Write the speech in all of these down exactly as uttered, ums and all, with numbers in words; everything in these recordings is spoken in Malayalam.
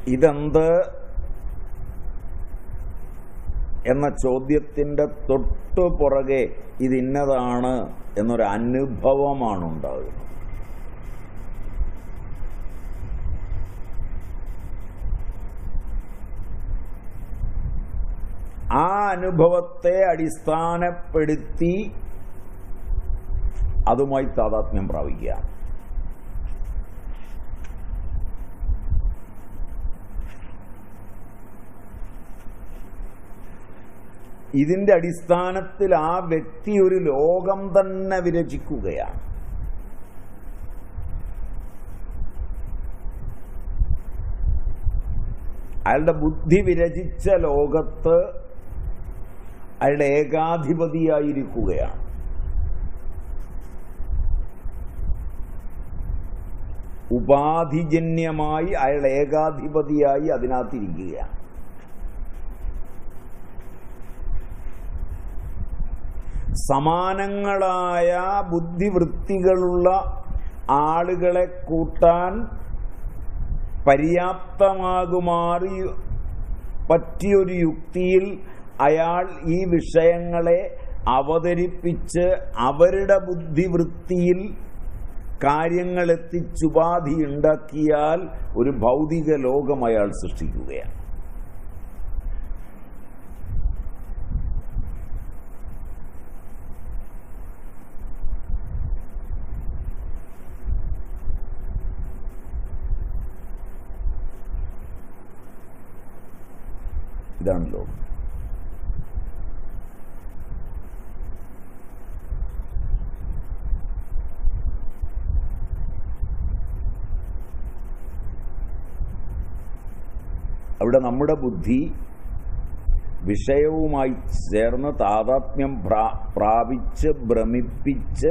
ഇതെന്ത് എന്ന ചോദ്യത്തിൻ്റെ തൊട്ടു പുറകെ ഇതിന്നതാണ് എന്നൊരു അനുഭവമാണ് ഉണ്ടാകുന്നത്. ആ അനുഭവത്തെ അടിസ്ഥാനപ്പെടുത്തി അതുമായി താദാത്മ്യം പ്രാപിക്കുക. ഇതിന്റെ അടിസ്ഥാനത്തിൽ ആ വ്യക്തി ഒരു ലോകം തന്നെ വിരചിക്കുകയാണ്. അയാളുടെ ബുദ്ധി വിരചിച്ച ലോകത്ത് അയാളുടെ ഏകാധിപതിയായിരിക്കുകയാണ്. ഉപാധിജന്യമായി അയാൾ ഏകാധിപതിയായി അതിനകത്തിരിക്കുകയാണ്. സമാനങ്ങളായ ബുദ്ധിവൃത്തികളുള്ള ആളുകളെ കൂട്ടാൻ പര്യാപ്തമാകുമാറി പറ്റിയൊരു യുക്തിയിൽ അയാൾ ഈ വിഷയങ്ങളെ അവതരിപ്പിച്ച് അവരുടെ ബുദ്ധിവൃത്തിയിൽ കാര്യങ്ങൾ എത്തിച്ചുപാധി ഉണ്ടാക്കിയാൽ ഒരു ഭൗതിക ലോകം അയാൾ സൃഷ്ടിക്കുകയാണ്. ഇതാണ് ലോകം. അവിടെ നമ്മുടെ ബുദ്ധി വിഷയവുമായി ചേർന്ന് താദാത്മ്യം പ്രാപിച്ച് ഭ്രമിപ്പിച്ച്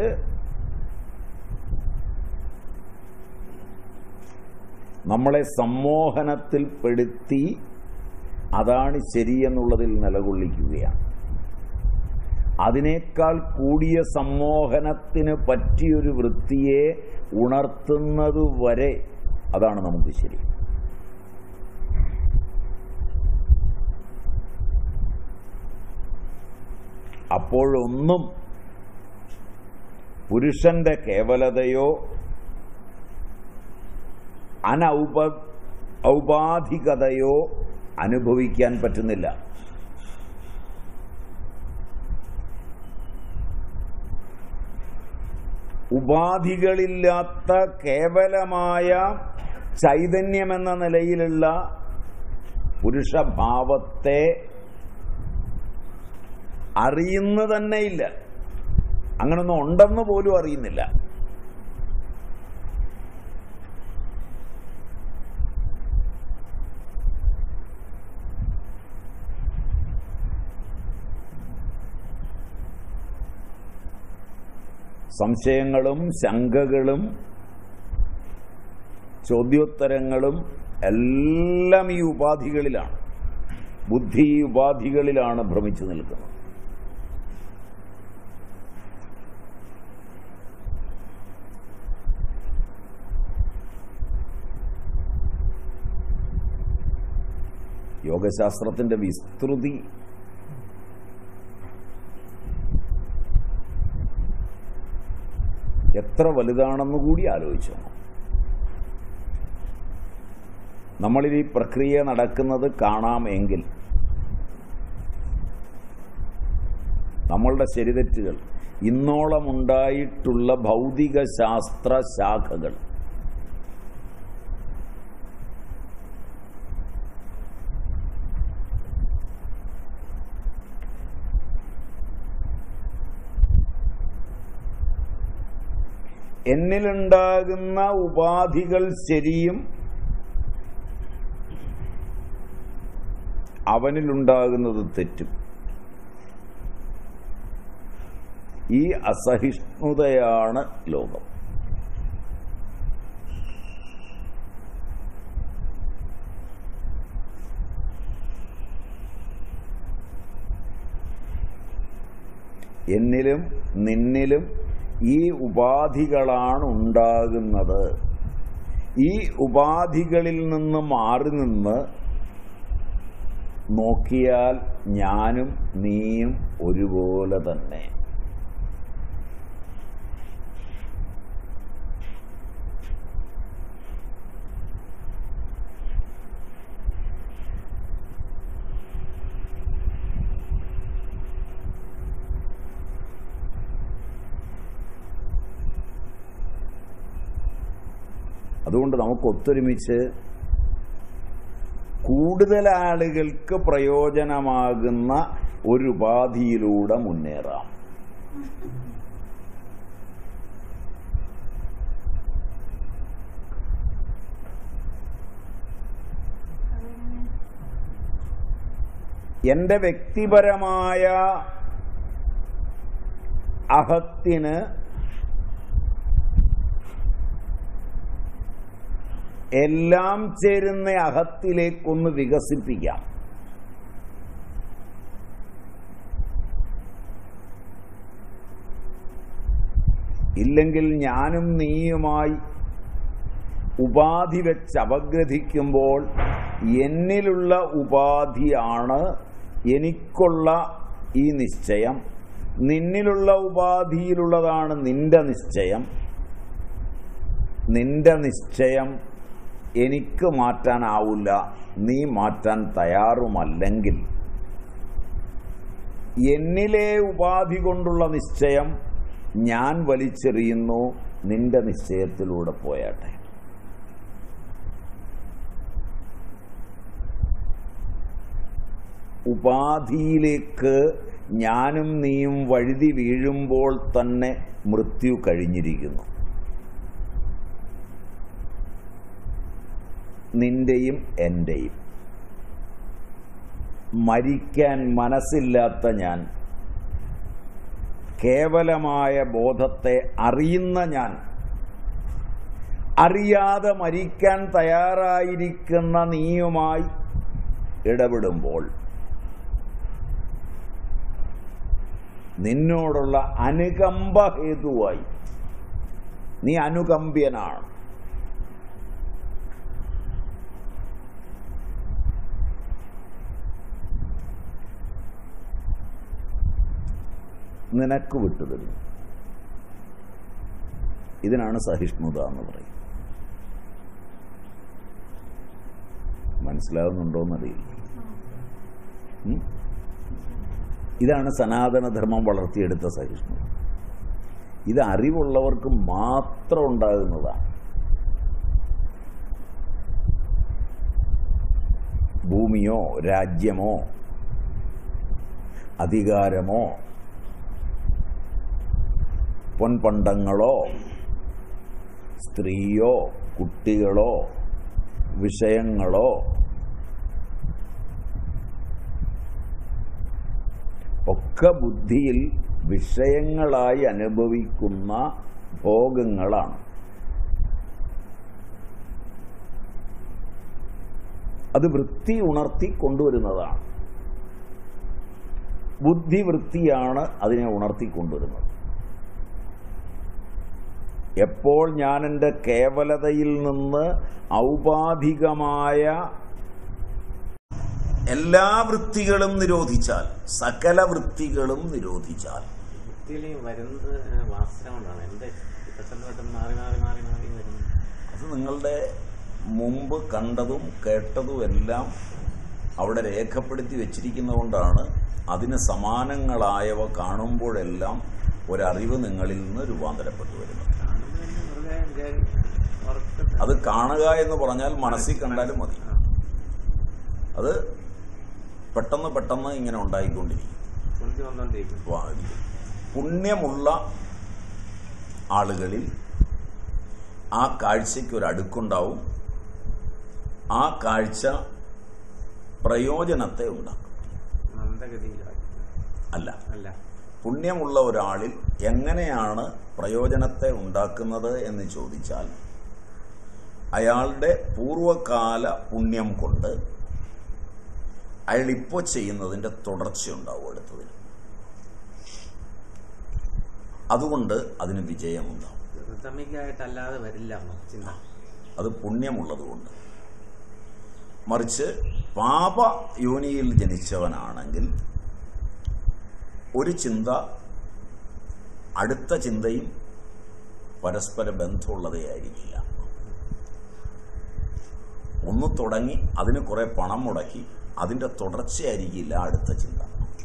നമ്മളെ സമ്മോഹനത്തിൽപ്പെടുത്തി അതാണ് ശരിയെന്നുള്ളതിൽ നിലകൊള്ളിക്കുകയാണ്. അതിനേക്കാൾ കൂടിയ സമ്മോഹനത്തിന് പറ്റിയൊരു വൃത്തിയെ ഉണർത്തുന്നതുവരെ അതാണ് നമുക്ക് ശരി. അപ്പോഴൊന്നും പുരുഷന്റെ കേവലതയോ അനൗപ ഔപാധികതയോ അനുഭവിക്കാൻ പറ്റുന്നില്ല. ഉപാധികളില്ലാത്ത കേവലമായ ചൈതന്യമെന്ന നിലയിലുള്ള പുരുഷഭാവത്തെ അറിയുന്ന തന്നെയില്ല. അങ്ങനൊന്നും ഉണ്ടെന്ന് പോലും അറിയുന്നില്ല. സംശയങ്ങളും ശങ്കകളും ചോദ്യോത്തരങ്ങളും എല്ലാം ഈ ഉപാധികളിലാണ്. ബുദ്ധി ഈ ഉപാധികളിലാണ് ഭ്രമിച്ചു നിൽക്കുന്നത്. യോഗശാസ്ത്രത്തിന്റെ വിസ്തൃതി എത്ര വലുതാണെന്ന് കൂടി ആലോചിച്ചു. നമ്മളിൽ ഈ പ്രക്രിയ നടക്കുന്നത് കാണാമെങ്കിൽ നമ്മളുടെ ശരിതെറ്റുകൾ, ഇന്നോളം ഉണ്ടായിട്ടുള്ള ഭൗതിക ശാസ്ത്ര ശാഖകൾ എന്നിലുണ്ടാകുന്ന ഉപാധികൾ ശരിയും അവനിലുണ്ടാകുന്നത് തെറ്റും. ഈ അസഹിഷ്ണുതയാണ് ലോകം. എന്നിലും നിന്നിലും ഈ ഉപാധികളാണ് ഉണ്ടാകുന്നത്. ഈ ഉപാധികളിൽ നിന്ന് മാറി നിന്ന് നോക്കിയാൽ ഞാനും നീയും ഒരുപോലെ തന്നെ. അതുകൊണ്ട് നമുക്ക് ഒത്തൊരുമിച്ച് കൂടുതൽ ആളുകൾക്ക് പ്രയോജനമാകുന്ന ഒരു ഉപാധിയിലൂടെ മുന്നേറാം. എൻ്റെ വ്യക്തിപരമായ അഹത്തിന് എല്ലാം ചേരുന്ന അഹത്തിലേക്കൊന്ന് വികസിപ്പിക്കാം. ഇല്ലെങ്കിൽ ഞാനും നീയുമായി ഉപാധി വെച്ച് അപഗ്രഥിക്കുമ്പോൾ എന്നിലുള്ള ഉപാധിയാണ് എനിക്കുള്ള ഈ നിശ്ചയം, നിന്നിലുള്ള ഉപാധിയിലുള്ളതാണ് നിന്റെ നിശ്ചയം. നിന്റെ നിശ്ചയം എനിക്ക് മാറ്റാനാവില്ല, നീ മാറ്റാൻ തയ്യാറുമല്ലെങ്കിൽ എന്നിലെ ഉപാധി കൊണ്ടുള്ള നിശ്ചയം ഞാൻ വലിച്ചെറിയുന്നു, നിന്റെ നിശ്ചയത്തിലൂടെ പോയാട്ടെ. ഉപാധിയിലേക്ക് ഞാനും നീയും വഴുതി വീഴുമ്പോൾ തന്നെ മൃത്യു കഴിഞ്ഞിരിക്കുന്നു. നിന്റെയും എൻ്റെയും. മരിക്കാൻ മനസ്സില്ലാത്ത ഞാൻ, കേവലമായ ബോധത്തെ അറിയുന്ന ഞാൻ, അറിയാതെ മരിക്കാൻ തയ്യാറായിരിക്കുന്ന നീയുമായി ഇടപെടുമ്പോൾ നിന്നോടുള്ള അനുകമ്പ ഹേതുവായി നീ അനുകമ്പ്യനാണ്. നിനക്ക് വിട്ടുതരുന്നു. ഇതിനാണ് സഹിഷ്ണുത എന്ന് പറയും. മനസ്സിലാവുന്നുണ്ടോന്നറിയില്ല. ഇതാണ് സനാതനധർമ്മം വളർത്തിയെടുത്ത സഹിഷ്ണുത. ഇത് അറിവുള്ളവർക്ക് മാത്രം ഉണ്ടാകുന്നതാണ്. ഭൂമിയോ രാജ്യമോ അധികാരമോ പൊൻപണ്ടങ്ങളോ സ്ത്രീയോ കുട്ടികളോ വിഷയങ്ങളോ ഒക്കെ ബുദ്ധിയിൽ വിഷയങ്ങളായി അനുഭവിക്കുന്ന ഭോഗങ്ങളാണ്. അത് വൃത്തി ഉണർത്തി കൊണ്ടുവരുന്നതാണ്. ബുദ്ധിവൃത്തിയാണ് അതിനെ ഉണർത്തിക്കൊണ്ടുവരുന്നത്. എപ്പോൾ ഞാൻ എൻ്റെ കേവലതയിൽ നിന്ന് ഔപാധികമായ എല്ലാ വൃത്തികളും നിരോധിച്ചാൽ, സകല വൃത്തികളും നിരോധിച്ചാൽ, അത് നിങ്ങളുടെ മുമ്പ് കണ്ടതും കേട്ടതും എല്ലാം അവിടെ രേഖപ്പെടുത്തി വെച്ചിരിക്കുന്നതുകൊണ്ടാണ് അതിന് സമാനങ്ങളായവ കാണുമ്പോഴെല്ലാം ഒരറിവ് നിങ്ങളിൽ നിന്ന് രൂപാന്തരപ്പെട്ടു വരുന്നത്. അത് കാണുക എന്ന് പറഞ്ഞാൽ മനസ്സിൽ കണ്ടാലും മതി. അത് പെട്ടെന്ന് പെട്ടെന്ന് ഇങ്ങനെ ഉണ്ടായിക്കൊണ്ടിരിക്കും. പുണ്യമുള്ള ആളുകളിൽ ആ കാഴ്ചയ്ക്ക് ഒരു അടുക്കുണ്ടാവും. ആ കാഴ്ച പ്രയോജനത്തെ ഉണ്ടാക്കും. അല്ല അല്ല പുണ്യമുള്ള ഒരാളിൽ എങ്ങനെയാണ് പ്രയോജനത്തെ ഉണ്ടാക്കുന്നത് എന്ന് ചോദിച്ചാൽ, അയാളുടെ പൂർവകാല പുണ്യം കൊണ്ട് അയാൾ ഇപ്പോൾ ചെയ്യുന്നതിൻ്റെ തുടർച്ചയുണ്ടാവും അടുത്തതിന്. അതുകൊണ്ട് അതിന് വിജയമുണ്ടാവും. റിതമിക്കായിട്ടല്ലാതെ വരില്ല ചിന്ത. അത് പുണ്യമുള്ളതുകൊണ്ട്. മറിച്ച് പാപ യോനിയിൽ ജനിച്ചവനാണെങ്കിൽ ഒരു ചിന്ത അടുത്ത ചിന്തയും പരസ്പര ബന്ധമുള്ളതേ ആയിരിക്കില്ല. ഒന്ന് തുടങ്ങി അതിന് കുറെ പണം മുടക്കി അതിൻ്റെ തുടർച്ചയായിരിക്കില്ല അടുത്ത ചിന്ത.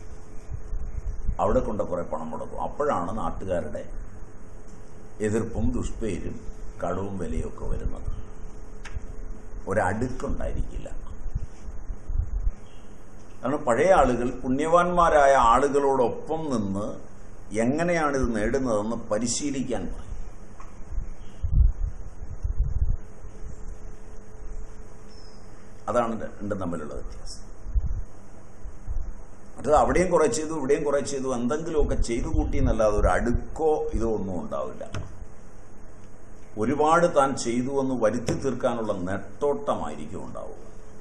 അവിടെ കൊണ്ട് കുറെ പണം മുടക്കും. അപ്പോഴാണ് നാട്ടുകാരുടെ എതിർപ്പും ദുഷ്പേരും കടവും വിലയൊക്കെ വരുന്നത്. ഒരടുക്കുണ്ടായിരിക്കില്ല. കാരണം പഴയ ആളുകൾ പുണ്യവാന്മാരായ ആളുകളോടൊപ്പം നിന്ന് എങ്ങനെയാണിത് നേടുന്നതെന്ന് പരിശീലിക്കാൻ പറയും. അതാണ് രണ്ടും തമ്മിലുള്ള വ്യത്യാസം. മറ്റത് അവിടെയും കുറെ ചെയ്തു ഇവിടെയും കുറെ ചെയ്തു എന്തെങ്കിലുമൊക്കെ ചെയ്തു കൂട്ടി എന്നല്ലാതെ ഒരു അടുക്കോ ഇതോ ഒന്നും ഉണ്ടാവില്ല. ഒരുപാട് താൻ ചെയ്തു എന്ന് വരുത്തി തീർക്കാനുള്ള നെട്ടോട്ടമായിരിക്കും ഉണ്ടാവുക.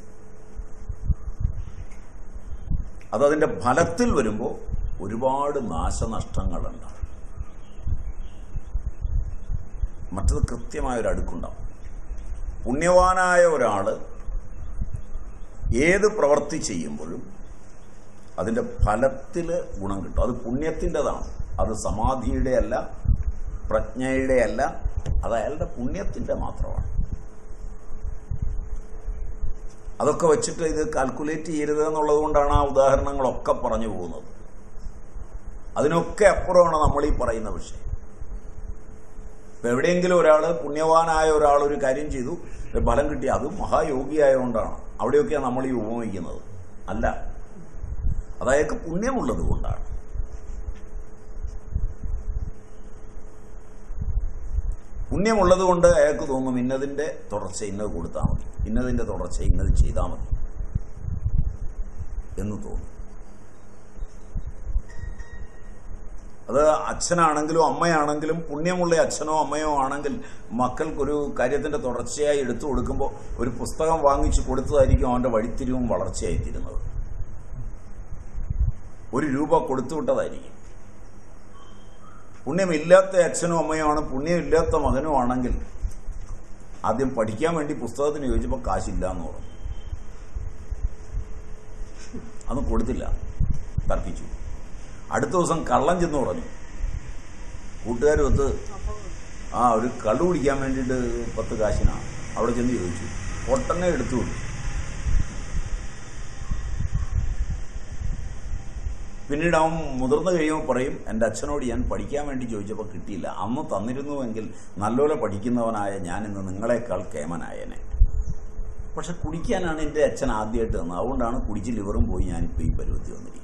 അതതിൻ്റെ ഫലത്തിൽ വരുമ്പോൾ ഒരുപാട് നാശനഷ്ടങ്ങളുണ്ടാവും. മറ്റത് കൃത്യമായൊരു അടുക്കുണ്ടാവും. പുണ്യവാനായ ഒരാൾ ഏത് പ്രവൃത്തി ചെയ്യുമ്പോഴും അതിൻ്റെ ഫലത്തിൽ ഗുണം കിട്ടും. അത് പുണ്യത്തിൻ്റെതാണ്. അത് സമാധിയുടെ അല്ല, പ്രജ്ഞയുടെ അല്ല, അത് അയാളുടെ പുണ്യത്തിൻ്റെ മാത്രമാണ്. അതൊക്കെ വെച്ചിട്ട് ഇത് കാൽക്കുലേറ്റ് ചെയ്യരുത് എന്നുള്ളത് കൊണ്ടാണ് ആ ഉദാഹരണങ്ങളൊക്കെ പറഞ്ഞു പോകുന്നത്. അതിനൊക്കെ അപ്പുറമാണ് നമ്മൾ ഈ പറയുന്ന വിഷയം. ഇപ്പം എവിടെയെങ്കിലും ഒരാൾ പുണ്യവാനായ ഒരാൾ ഒരു കാര്യം ചെയ്തു, ഫലം കിട്ടി, അത് മഹായോഗിയായതുകൊണ്ടാണ്. അവിടെയൊക്കെയാണ് നമ്മൾ ഈ ഉപയോഗിക്കുന്നത്. അല്ല, അതയാൾക്ക് പുണ്യമുള്ളത് കൊണ്ടാണ്. പുണ്യമുള്ളത് കൊണ്ട് അയാൾക്ക് തോന്നും ഇന്നതിൻ്റെ തുടർച്ച ഇന്നത് കൊടുത്താൽ മതി, ഇന്നതിൻ്റെ തുടർച്ച ഇന്നത് ചെയ്താൽ മതി എന്ന് തോന്നും. അത് അച്ഛനാണെങ്കിലും അമ്മയാണെങ്കിലും പുണ്യമുള്ള അച്ഛനോ അമ്മയോ ആണെങ്കിൽ മക്കൾക്കൊരു കാര്യത്തിൻ്റെ തുടർച്ചയായി എടുത്തു കൊടുക്കുമ്പോൾ ഒരു പുസ്തകം വാങ്ങിച്ചു കൊടുത്തതായിരിക്കും അവൻ്റെ വഴിത്തിരിവും വളർച്ചയായിത്തീരുന്നത്. ഒരു രൂപ കൊടുത്തു വിട്ടതായിരിക്കും. പുണ്യമില്ലാത്ത അച്ഛനോ അമ്മയോ ആണ്, പുണ്യമില്ലാത്ത മകനോ ആണെങ്കിൽ ആദ്യം പഠിക്കാൻ വേണ്ടി പുസ്തകത്തിന് ചോദിച്ചപ്പോൾ കാശില്ല എന്ന് പറഞ്ഞു. അതൊന്നും കൊടുത്തില്ല, തർക്കിച്ചു. അടുത്ത ദിവസം കള്ളം ചെന്ന് പറഞ്ഞു. കൂട്ടുകാരൊത്ത് ആ ഒരു കള്ളു കുടിക്കാൻ വേണ്ടിയിട്ട് പത്ത് കാശിനാണ്. അവിടെ ചെന്ന് ചോദിച്ചു, പൊട്ടനെ എടുത്തു കൊടുത്തു. പിന്നീട് അവൻ മുതിർന്നു കഴിയുമ്പോൾ പറയും, എൻ്റെ അച്ഛനോട് ഞാൻ പഠിക്കാൻ വേണ്ടി ചോദിച്ചപ്പോൾ കിട്ടിയില്ല, അന്ന് തന്നിരുന്നുവെങ്കിൽ നല്ലപോലെ പഠിക്കുന്നവനായ ഞാൻ ഇന്ന് നിങ്ങളെക്കാൾ കേമനായനെ. പക്ഷെ കുടിക്കാനാണ് എൻ്റെ അച്ഛൻ ആദ്യമായിട്ട് തന്നത്. അതുകൊണ്ടാണ് കുടിച്ച് ലിവറും പോയി ഞാനിപ്പോൾ ഈ പരുവത്തി വന്നിരിക്കുന്നത്.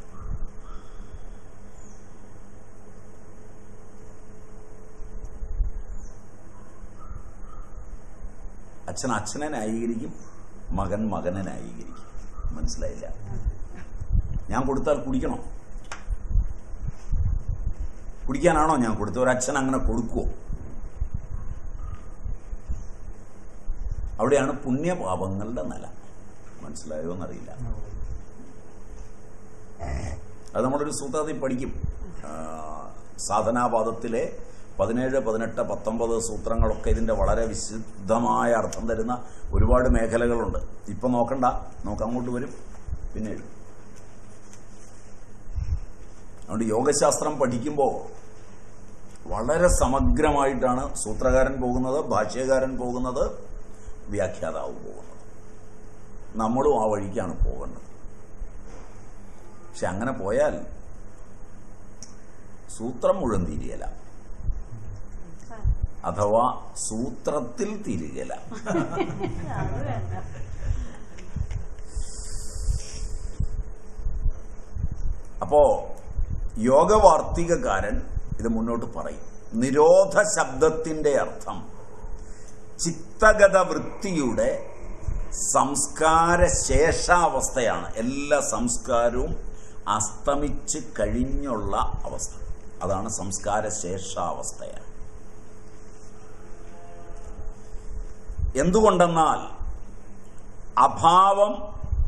അച്ഛൻ അച്ഛനെ ന്യായീകരിക്കും, മകൻ മകനെ ന്യായീകരിക്കും. മനസ്സിലായില്ല? ഞാൻ കൊടുത്താൽ കുടിക്കണോ? കുടിക്കാനാണോ ഞാൻ കൊടുത്ത? ഒരച്ഛൻ അങ്ങനെ കൊടുക്കുമോ? അവിടെയാണ് പുണ്യപാപങ്ങളുടെ നില. മനസ്സിലായോ എന്നറിയില്ല. അത് നമ്മളൊരു സൂത്രത്തിൽ പഠിക്കും. സാധനാപാദത്തിലെ പതിനേഴ് പതിനെട്ട് പത്തൊമ്പത് സൂത്രങ്ങളൊക്കെ ഇതിൻ്റെ വളരെ വിശുദ്ധമായ അർത്ഥം തരുന്ന ഒരുപാട് മേഖലകളുണ്ട്. ഇപ്പം നോക്കണ്ട, നമുക്ക് അങ്ങോട്ട് വരും പിന്നീട്. അതുകൊണ്ട് യോഗശാസ്ത്രം പഠിക്കുമ്പോൾ വളരെ സമഗ്രമായിട്ടാണ് സൂത്രകാരൻ പോകുന്നത്, ഭാഷ്യകാരൻ പോകുന്നത്, വ്യാഖ്യാതാവ് പോകുന്നത്. നമ്മളും ആ വഴിക്കാണ് പോകേണ്ടത്. പക്ഷെ അങ്ങനെ പോയാൽ സൂത്രം മുഴുവൻ തിരിയല, അഥവാ സൂത്രത്തിൽ തിരികല. അപ്പോ യോഗവാർത്തികക്കാരൻ ഇത് മുന്നോട്ട് പറയും. നിരോധ ശബ്ദത്തിന്റെ അർത്ഥം ചിത്തഗത വൃത്തിയുടെ സംസ്കാര ശേഷാവസ്ഥയാണ്. എല്ലാ സംസ്കാരവും അസ്തമിച്ച് കഴിഞ്ഞുള്ള അവസ്ഥ, അതാണ് സംസ്കാര ശേഷാവസ്ഥയാണ്. എന്തുകൊണ്ടെന്നാൽ അഭാവം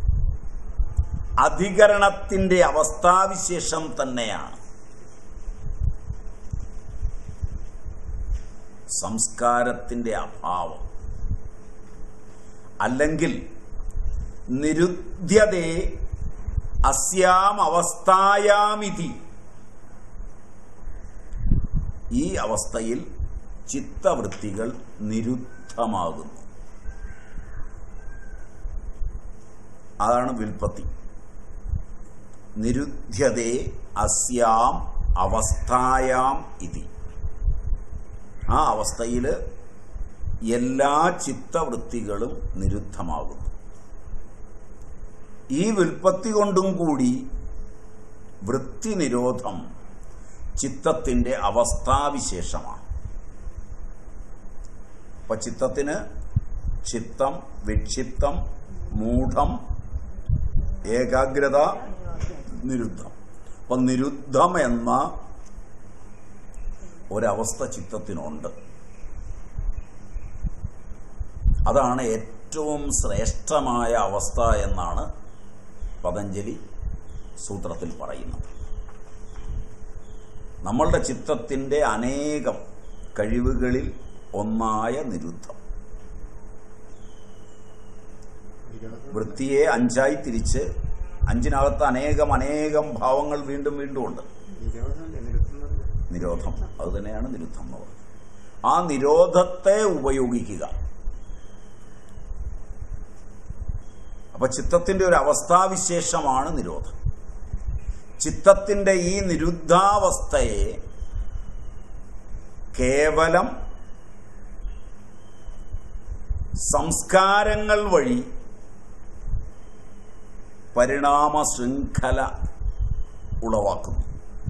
അധികരണത്തിന്റെ അവസ്ഥാവിശേഷം തന്നെയാണ്. സംസ്കാരത്തിന്റെ അഭാവം അല്ലെങ്കിൽ നിരുദ്ധ്യതേ അസ്യാം അവസ്ഥായാമിതി, ഈ അവസ്ഥയിൽ ചിത്തവൃത്തികൾ നിരുദ്ധമാകുന്നു. അതാണ് വ്യുൽപ്പത്തി. നിരുദ്ധ്യതേ അസ്യാം അവസ്ഥായാം ഇതി. ആ അവസ്ഥയിൽ എല്ലാ ചിത്തവൃത്തികളും നിരുദ്ധമാകുന്നു. ഈ വ്യുൽപ്പത്തി കൊണ്ടും കൂടി വൃത്തി നിരോധം ചിത്തത്തിന്റെ അവസ്ഥാവിശേഷമാണ്. അപ്പൊ ചിത്തത്തിന് ചിത്തം, വിക്ഷിപ്തം, മൂഢം, ഏകാഗ്രത, നിരുദ്ധം. അപ്പൊ നിരുദ്ധം എന്ന ഒരവസ്ഥ ചിത്തത്തിനുണ്ട്. അതാണ് ഏറ്റവും ശ്രേഷ്ഠമായ അവസ്ഥ എന്നാണ് പതഞ്ജലി സൂത്രത്തിൽ പറയുന്നത്. നമ്മളുടെ ചിത്തത്തിന്റെ അനേകം കഴിവുകളിൽ ഒന്നായ നിരുദ്ധം. വൃത്തിയെ അഞ്ചായി തിരിച്ച് അഞ്ചിനകത്ത് അനേകം അനേകം ഭാവങ്ങൾ വീണ്ടും വീണ്ടും ഉണ്ട്. നിരോധം അത് തന്നെയാണ് നിരുദ്ധം എന്ന് പറയുന്നത്. ആ നിരോധത്തെ ഉപയോഗിക്കുക. അപ്പൊ ചിത്തത്തിന്റെ ഒരു അവസ്ഥാവിശേഷമാണ് നിരോധം. ചിത്തത്തിന്റെ ഈ നിരുദ്ധാവസ്ഥയെ കേവലം സംസ്കാരങ്ങൾ വഴി പരിണാമ ശൃംഖല ഉളവാക്കുന്നു.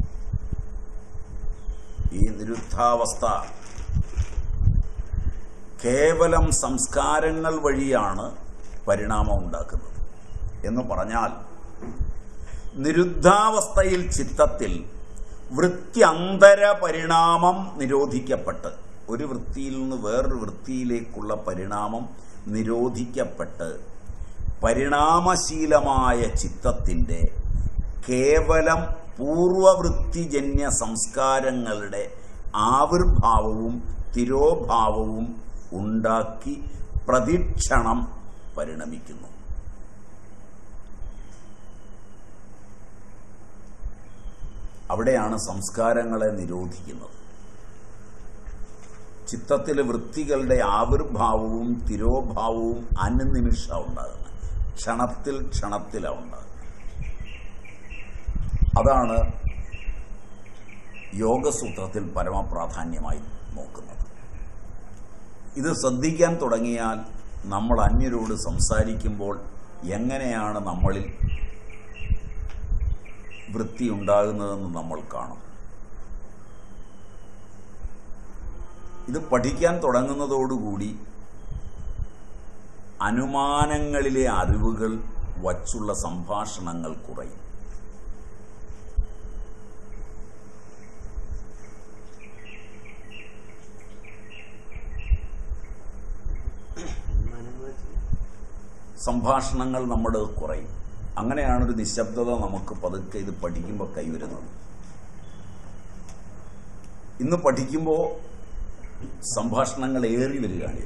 ഈ നിരുദ്ധാവസ്ഥ കേവലം സംസ്കാരങ്ങൾ വഴിയാണ് പരിണാമം ഉണ്ടാക്കുന്നത്. എന്ന് പറഞ്ഞാൽ നിരുദ്ധാവസ്ഥയിൽ ചിത്തത്തിൽ വൃത്യന്തര പരിണാമം നിരോധിക്കപ്പെട്ട്, ഒരു വൃത്തിയിൽ നിന്ന് വേറൊരു വൃത്തിയിലേക്കുള്ള പരിണാമം നിരോധിക്കപ്പെട്ട് പരിണാമശീലമായ ചിത്തത്തിന്റെ കേവലം പൂർവവൃത്തിജന്യ സംസ്കാരങ്ങളുടെ ആവിർഭാവവും തിരോഭാവവും ഉണ്ടാക്കി പ്രതിക്ഷണം പരിണമിക്കുന്നു. അവിടെയാണ് സംസ്കാരങ്ങളെ നിരോധിക്കുന്നത്. ചിത്തത്തിലെ വൃത്തികളുടെ ആവിർഭാവവും തിരോഭാവവും അനുനിമിഷം ഉണ്ടാകുന്നത്, ക്ഷണത്തിൽ ക്ഷണത്തിലാണ് ഉണ്ടാകുന്നത്. അതാണ് യോഗസൂത്രത്തിൽ പരമപ്രാധാന്യമായി നോക്കുന്നത്. ഇത് ശ്രദ്ധിക്കാൻ തുടങ്ങിയാൽ നമ്മൾ അന്യരോട് സംസാരിക്കുമ്പോൾ എങ്ങനെയാണ് നമ്മളിൽ വൃത്തി ഉണ്ടാകുന്നതെന്ന് നമ്മൾ കാണും. ഇത് പഠിക്കാൻ തുടങ്ങുന്നതോടുകൂടി അനുമാനങ്ങളിലെ അറിവുകൾ വച്ചുള്ള സംഭാഷണങ്ങൾ കുറയും. സംഭാഷണങ്ങൾ നമ്മുടെ കുറയും. അങ്ങനെയാണൊരു നിശബ്ദത നമുക്ക് പതുക്കെ ഇത് പഠിക്കുമ്പോൾ കൈവരുന്നത്. ഇന്ന് പഠിക്കുമ്പോൾ സംഭാഷണങ്ങൾ ഏറി വരികയാണ്.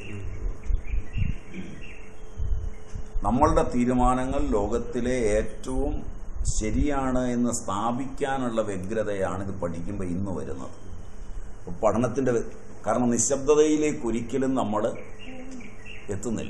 നമ്മളുടെ തീരുമാനങ്ങൾ ലോകത്തിലെ ഏറ്റവും ശരിയാണ് എന്ന് സ്ഥാപിക്കാനുള്ള വ്യഗ്രതയാണ് ഇത് പഠിക്കുമ്പോൾ ഇന്ന് വരുന്നത്. പഠനത്തിന്റെ കാരണം നിശബ്ദതയിലേക്ക് ഒരിക്കലും നമ്മൾ എത്തുന്നില്ല.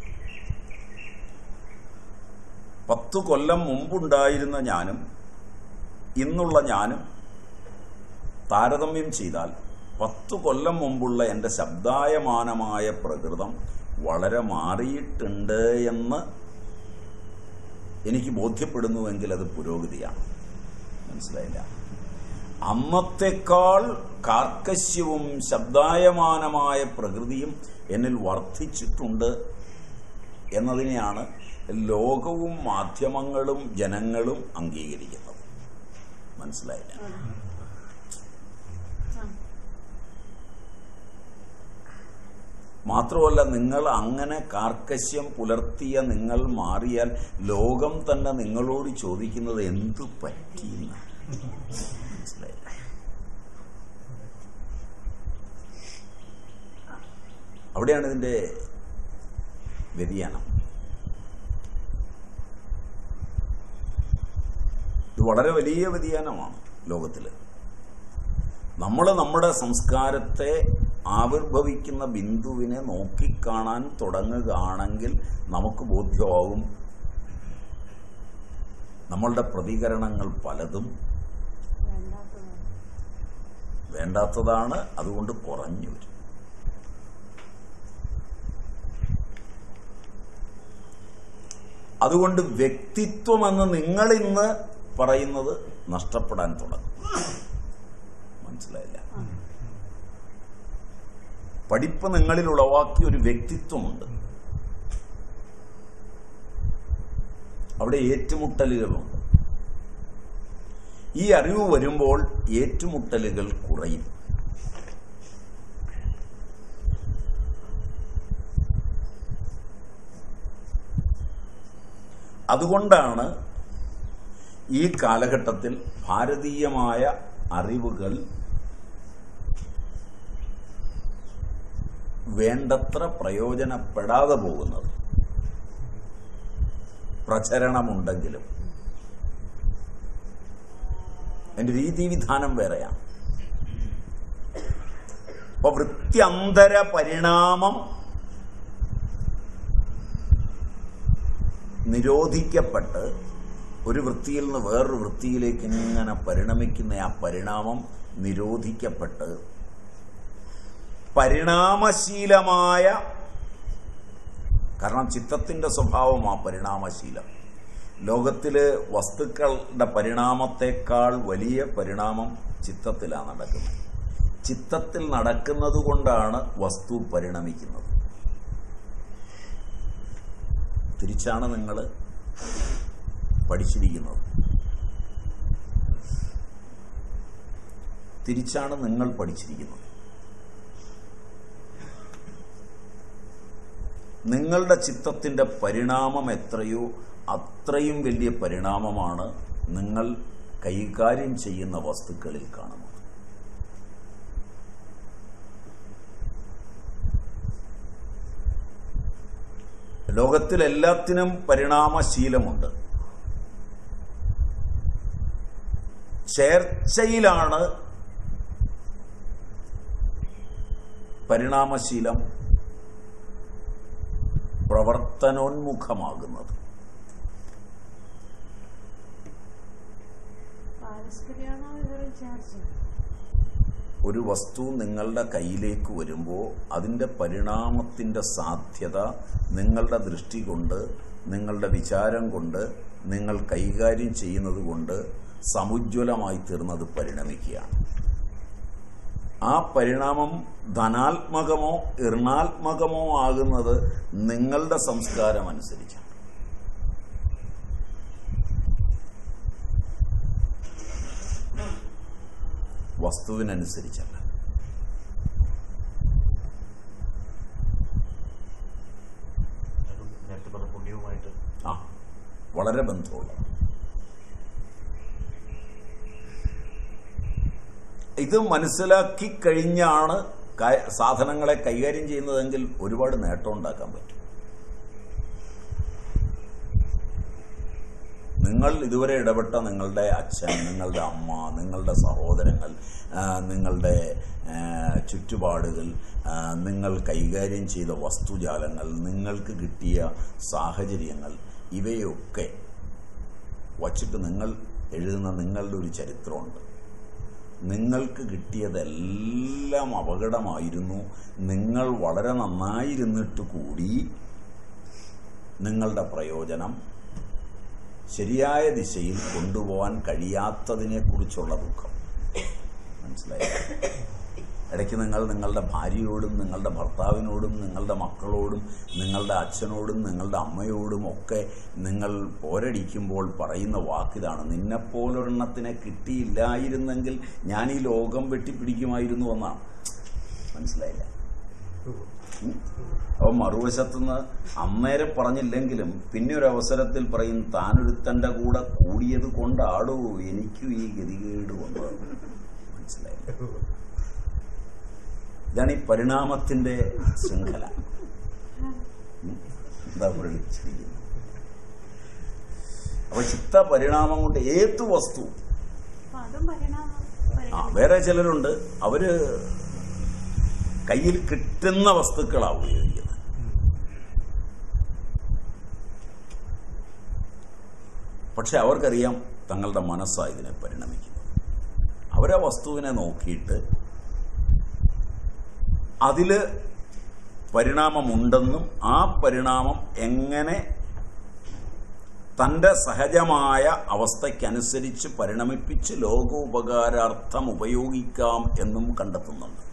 പത്തു കൊല്ലം മുമ്പുണ്ടായിരുന്ന ഞാനും ഇന്നുള്ള ഞാനും താരതമ്യം ചെയ്താൽ പത്തു കൊല്ലം മുമ്പുള്ള എൻ്റെ ശബ്ദായമാനമായ പ്രകൃതം വളരെ മാറിയിട്ടുണ്ട് എന്ന് എനിക്ക് ബോധ്യപ്പെടുന്നുവെങ്കിൽ അത് പുരോഗതിയാണ്. മനസ്സിലായില്ല? അന്നത്തെക്കാൾ കാർക്കശ്യവും ശബ്ദായമാനമായ പ്രകൃതിയും എന്നിൽ വർദ്ധിച്ചിട്ടുണ്ട് എന്നതിനെയാണ് ലോകവും മാധ്യമങ്ങളും ജനങ്ങളും അംഗീകരിക്കുന്നത്. മനസ്സിലായില്ല? മാത്രമല്ല, നിങ്ങൾ അങ്ങനെ കാർക്കശ്യം പുലർത്തിയ നിങ്ങൾ മാറിയാൽ ലോകം തന്നെ നിങ്ങളോട് ചോദിക്കുന്നത് എന്തു പറ്റിയെന്ന്. മനസ്സിലായില്ല? അവിടെയാണ് ഇതിന്റെ വ്യതിയാനം. ഇത് വളരെ വലിയ വ്യതിയാനമാണ് ലോകത്തിൽ. നമ്മൾ നമ്മുടെ സംസ്കാരത്തെ ആവിർഭവിക്കുന്ന ബിന്ദുവിനെ നോക്കിക്കാണാൻ തുടങ്ങുകയാണെങ്കിൽ നമുക്ക് ബോധ്യമാകും നമ്മളുടെ പ്രതികരണങ്ങൾ പലതും വേണ്ടാത്തതാണ്, അതുകൊണ്ട് കുറഞ്ഞു വരും. അതുകൊണ്ട് വ്യക്തിത്വമെന്ന് നിങ്ങളിന്ന് പറയുന്നത് നഷ്ടപ്പെടാൻ തുടങ്ങും. മനസ്സിലായില്ല? പഠിപ്പ് നിങ്ങളിൽ ഉളവാക്കിയ ഒരു വ്യക്തിത്വമുണ്ട്. അവിടെ ഏറ്റുമുട്ടലുകളുണ്ട്. ഈ അറിവ് വരുമ്പോൾ ഏറ്റുമുട്ടലുകൾ കുറയും. അതുകൊണ്ടാണ് ഈ കാലഘട്ടത്തിൽ ഭാരതീയമായ അറിവുകൾ വേണ്ടത്ര പ്രയോജനപ്പെടാതെ പോകുന്നത്. പ്രചരണമുണ്ടെങ്കിലും അതിന്റെ രീതിവിധാനം വേറെയാണ്. അപ്പൊ വൃത്യന്തര പരിണാമം നിരോധിക്കപ്പെട്ട് ഒരു വൃത്തിയിൽ നിന്ന് വേറൊരു വൃത്തിയിലേക്ക് ഇങ്ങനെ പരിണമിക്കുന്ന ആ പരിണാമം നിരോധിക്കപ്പെട്ട് പരിണാമശീലമായ, കാരണം ചിത്തത്തിന്റെ സ്വഭാവം ആ പരിണാമശീലം. ലോകത്തില് വസ്തുക്കളുടെ പരിണാമത്തെക്കാൾ വലിയ പരിണാമം ചിത്തത്തിലാണ് നടക്കുന്നത്. ചിത്തത്തിൽ നടക്കുന്നത് കൊണ്ടാണ് വസ്തു പരിണമിക്കുന്നത്. തിരിച്ചാണ് നിങ്ങൾ പഠിച്ചിരിക്കുന്നത്. തിരിച്ചാണ് നിങ്ങൾ പഠിച്ചിരിക്കുന്നത്. നിങ്ങളുടെ ചിത്തത്തിന്റെ പരിണാമം എത്രയോ അത്രയും വലിയ പരിണാമമാണ് നിങ്ങൾ കൈകാര്യം ചെയ്യുന്ന വസ്തുക്കളിൽ കാണുന്നത്. ലോകത്തിലെല്ലാത്തിനും പരിണാമശീലമുണ്ട്. ചേർച്ചയിലാണ് പരിണാമശീലം പ്രവർത്തനോന്മുഖമാകുന്നത്. ഒരു വസ്തു നിങ്ങളുടെ കയ്യിലേക്ക് വരുമ്പോൾ അതിൻ്റെ പരിണാമത്തിൻ്റെ സാധ്യത നിങ്ങളുടെ ദൃഷ്ടി കൊണ്ട്, നിങ്ങളുടെ വിചാരം കൊണ്ട്, നിങ്ങൾ കൈകാര്യം ചെയ്യുന്നത് കൊണ്ട് സമുജ്വലമായി തീർന്നത് പരിണമിക്കുകയാണ്. ആ പരിണാമം ധനാത്മകമോ ഋണാത്മകമോ ആകുന്നത് നിങ്ങളുടെ സംസ്കാരം അനുസരിച്ചാണ്. വസ്തുവിനനുസരിച്ചല്ല. ആ വളരെ ബന്ധമുള്ള ഇത് മനസ്സിലാക്കി കഴിഞ്ഞാണ് സാധനങ്ങളെ കൈകാര്യം ചെയ്യുന്നതെങ്കിൽ ഒരുപാട് നേട്ടം ഉണ്ടാക്കാൻ പറ്റും. നിങ്ങൾ ഇതുവരെ ഇടപെട്ട നിങ്ങളുടെ അച്ഛൻ, നിങ്ങളുടെ അമ്മ, നിങ്ങളുടെ സഹോദരങ്ങൾ, നിങ്ങളുടെ ചുറ്റുപാടുകൾ, നിങ്ങൾ കൈകാര്യം ചെയ്ത വസ്തുജാലങ്ങൾ, നിങ്ങൾക്ക് കിട്ടിയ സാഹചര്യങ്ങൾ, ഇവയൊക്കെ വച്ചിട്ട് നിങ്ങൾ എഴുതുന്ന നിങ്ങളുടെ ഒരു ചരിത്രമുണ്ട്. നിങ്ങൾക്ക് കിട്ടിയതെല്ലാം അപകടമായിരുന്നു. നിങ്ങൾ വളരെ നന്നായിരുന്നിട്ട് കൂടി നിങ്ങളുടെ പ്രയോജനം ശരിയായ ദിശയിൽ കൊണ്ടുപോകാൻ കഴിയാത്തതിനെക്കുറിച്ചുള്ള ദുഃഖം. മനസ്സിലായി? ഇടയ്ക്ക് നിങ്ങൾ നിങ്ങളുടെ ഭാര്യയോടും നിങ്ങളുടെ ഭർത്താവിനോടും നിങ്ങളുടെ മക്കളോടും നിങ്ങളുടെ അച്ഛനോടും നിങ്ങളുടെ അമ്മയോടും ഒക്കെ നിങ്ങൾ പോരടിക്കുമ്പോൾ പറയുന്ന വാക്കിതാണ്, നിന്നെപ്പോലൊരെണ്ണത്തിനെ കിട്ടിയില്ലായിരുന്നെങ്കിൽ ഞാൻ ഈ ലോകം വെട്ടിപ്പിടിക്കുമായിരുന്നു എന്നാണ്. മനസ്സിലായില്ല? അപ്പോൾ മറുവശത്തുനിന്ന് അന്നേരം പറഞ്ഞില്ലെങ്കിലും പിന്നെ ഒരു അവസരത്തിൽ പറയും, താനൊരുത്തൻ്റെ കൂടെ കൂടിയത് കൊണ്ടാടോ എനിക്കും ഈ ഗതികേട് വന്നത്. മനസ്സിലായില്ല? ഇതാണ് ഈ പരിണാമത്തിന്റെ ശൃംഖല. എന്താ പ്രകടിപ്പിച്ചിരിക്കുന്നത്? അപ്പൊ ചിത്ത പരിണാമം കൊണ്ട് ഏത് വസ്തു, ആ വേറെ ചിലരുണ്ട് അവര് കയ്യിൽ കിട്ടുന്ന വസ്തുക്കളാണ് ഉപയോഗിക്കുന്നത്. പക്ഷെ അവർക്കറിയാം തങ്ങളുടെ മനസ്സാണ് ഇതിനെ പരിണമിക്കുന്നത്. അവരാ വസ്തുവിനെ നോക്കിയിട്ട് അതില് പരിണാമമുണ്ടെന്നും ആ പരിണാമം എങ്ങനെ തന്റെ സഹജമായ അവസ്ഥയ്ക്കനുസരിച്ച് പരിണമിപ്പിച്ച് ലോകോപകാരാർത്ഥം ഉപയോഗിക്കാം എന്നും കണ്ടെത്തുന്നുണ്ട്.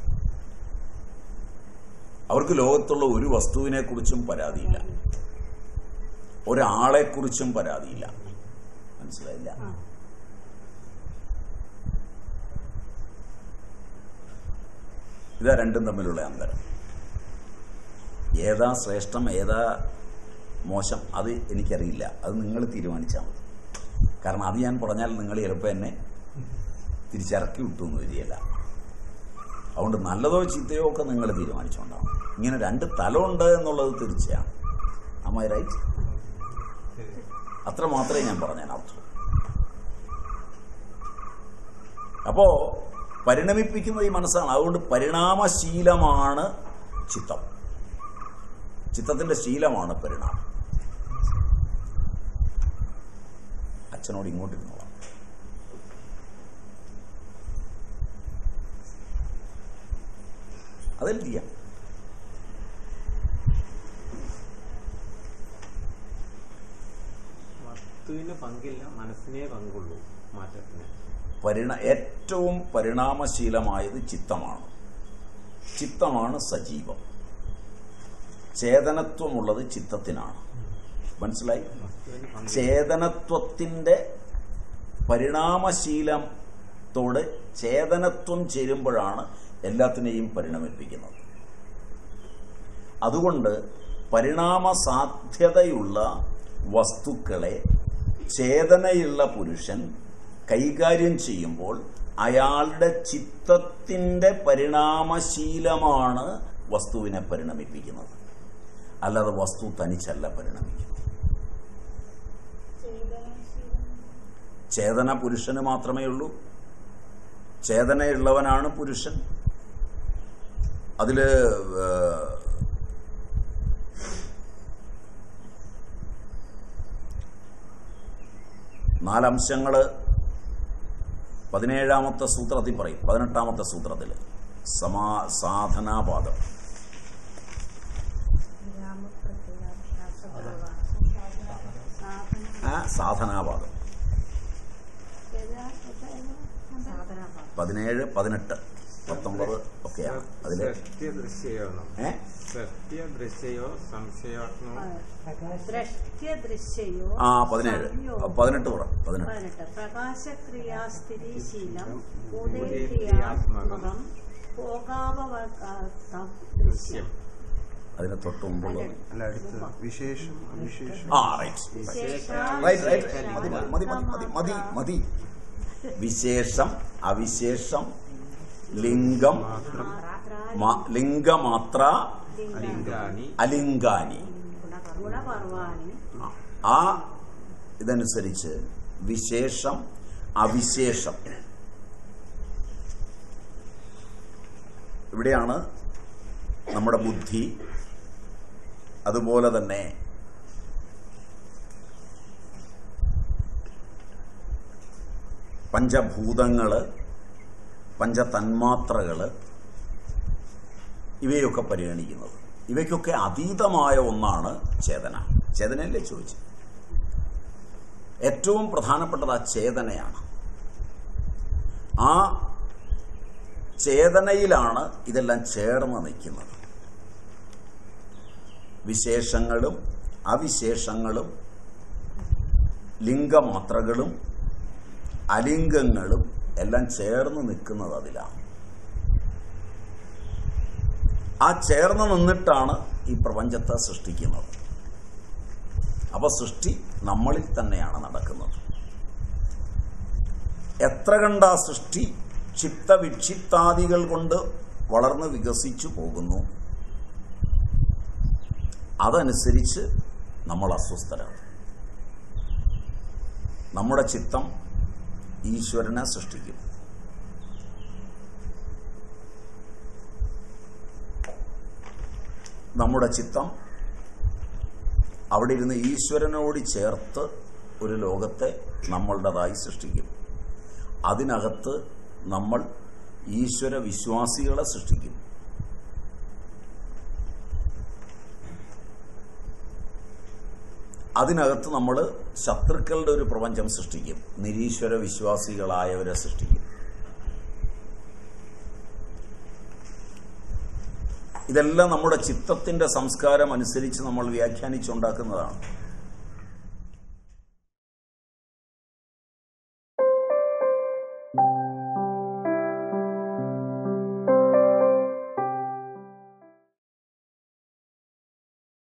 അവർക്ക് ലോകത്തുള്ള ഒരു വസ്തുവിനെക്കുറിച്ചും പരാതിയില്ല, ഒരാളെക്കുറിച്ചും പരാതിയില്ല. മനസ്സിലായില്ല? ഇതാ രണ്ടും തമ്മിലുള്ള അന്തരം. ഏതാ ശ്രേഷ്ഠം ഏതാ മോശം അത് എനിക്കറിയില്ല, അത് നിങ്ങൾ തീരുമാനിച്ചാൽ മതി. കാരണം അത് ഞാൻ പറഞ്ഞാൽ നിങ്ങൾ ചിലപ്പോൾ എന്നെ തിരിച്ചിറക്കി വിട്ടു എന്ന് വരികയില്ല. അതുകൊണ്ട് നല്ലതോ ചീത്തയോ ഒക്കെ നിങ്ങൾ തീരുമാനിച്ചുകൊണ്ടാവും. ഇങ്ങനെ രണ്ട് തലമുണ്ട് എന്നുള്ളത് തീർച്ചയാണ്. Am I right? അത്ര മാത്രമേ ഞാൻ പറഞ്ഞതിനർത്ഥം. അപ്പോ പരിണമിപ്പിക്കുന്നത് ഈ മനസ്സാണ്. അതുകൊണ്ട് പരിണാമശീലമാണ് ചിത്തം. ചിത്തത്തിന്റെ ശീലമാണ് പരിണാമം. അച്ഛനോട് ഇങ്ങോട്ടിരുന്നോളാം. അതിൽ ചെയ്യാം. വസ്തുവിന് പങ്കില്ല, മനസ്സിനെ പങ്കുള്ളൂ മാറ്റത്തിന്. പരിണ ഏറ്റവും പരിണാമശീലമായത് ചിത്തമാണ്. ചിത്തമാണ് സജീവം. ചേതനത്വമുള്ളത് ചിത്തത്തിനാണ്. മനസ്സിലായി? ചേതനത്വത്തിന്റെ പരിണാമശീലത്തോട് ചേതനത്വം ചേരുമ്പോഴാണ് എല്ലാത്തിനെയും പരിണമിപ്പിക്കുന്നത്. അതുകൊണ്ട് പരിണാമ സാധ്യതയുള്ള വസ്തുക്കളെ ചേതനയുള്ള പുരുഷൻ കൈകാര്യം ചെയ്യുമ്പോൾ അയാളുടെ ചിത്തത്തിന്റെ പരിണാമശീലമാണ് വസ്തുവിനെ പരിണമിപ്പിക്കുന്നത്. അല്ലാതെ വസ്തു തനിച്ചല്ല പരിണമിക്കുന്നത്. ചേതന പുരുഷന് മാത്രമേ ഉള്ളൂ. ചേതനയുള്ളവനാണ് പുരുഷൻ. അതില് നാലംശങ്ങള് പതിനേഴാമത്തെ സൂത്രത്തിൽ പറയും. പതിനെട്ടാമത്തെ സൂത്രത്തിൽ സമാ സാധനാപാദം. ആ സാധനാപാദം പതിനേഴ് പതിനെട്ട് പത്തൊമ്പത് ഒക്കെയാണ് അതില്. ഏ ആ പതിനേഴ് പതിനെട്ട് പറ. പതിനെട്ട് പ്രകാശക്രിയാസ്ഥിതിശീലം അതിന് തൊട്ട് മുമ്പുള്ളത് ആ റൈറ്റ് റൈറ്റ് റൈറ്റ് മതി മതി മതി മതി മതി. വിശേഷം അവിശേഷം ലിംഗം ലിംഗമാത്ര അലിംഗാനി. ആ ഇതനുസരിച്ച് വിശേഷം അവിശേഷം ഇവിടെയാണ് നമ്മുടെ ബുദ്ധി. അതുപോലെ തന്നെ പഞ്ചഭൂതങ്ങള് പഞ്ചതന്മാത്രകള് ഇവയൊക്കെ പരിഗണിക്കുന്നത്. ഇവയ്ക്കൊക്കെ അതീതമായ ഒന്നാണ് ചേതന. ചേതനയല്ലേ ചോദിച്ചു? ഏറ്റവും പ്രധാനപ്പെട്ടത് ആ ചേതനയാണ്. ആ ചേതനയിലാണ് ഇതെല്ലാം ചേർന്ന് നിൽക്കുന്നത്. വിശേഷങ്ങളും അവിശേഷങ്ങളും ലിംഗമാത്രകളും അലിംഗങ്ങളും എല്ലാം ചേർന്ന് നിൽക്കുന്നത് അതിലാണ്. ആ ചേർന്ന് നിന്നിട്ടാണ് ഈ പ്രപഞ്ചത്തെ സൃഷ്ടിക്കുന്നത്. അപ്പൊ സൃഷ്ടി നമ്മളിൽ തന്നെയാണ് നടക്കുന്നത്. എത്ര കണ്ട ആ സൃഷ്ടി ക്ഷിപ്തവിക്ഷിപ്താദികൾ കൊണ്ട് വളർന്ന് വികസിച്ചു പോകുന്നു. അതനുസരിച്ച് നമ്മൾ അസ്വസ്ഥരാണ്. നമ്മുടെ ചിത്തം ഈശ്വരനെ സൃഷ്ടിക്കും. നമ്മുടെ ചിത്തം അവിടെ ഇരുന്ന് ഈശ്വരനോട് ചേർത്ത് ഒരു ലോകത്തെ നമ്മളുടേതായി സൃഷ്ടിക്കും. അതിനകത്ത് നമ്മൾ ഈശ്വര വിശ്വാസികളെ സൃഷ്ടിക്കും. അതിനകത്ത് നമ്മൾ ശത്രുക്കളുടെ ഒരു പ്രപഞ്ചം സൃഷ്ടിക്കും. നിരീശ്വര വിശ്വാസികളായവരെ സൃഷ്ടിക്കും. ഇതെല്ലാം നമ്മുടെ ചിത്തത്തിന്റെ സംസ്കാരം അനുസരിച്ച് നമ്മൾ വ്യാഖ്യാനിച്ചുണ്ടാക്കുന്നതാണ്.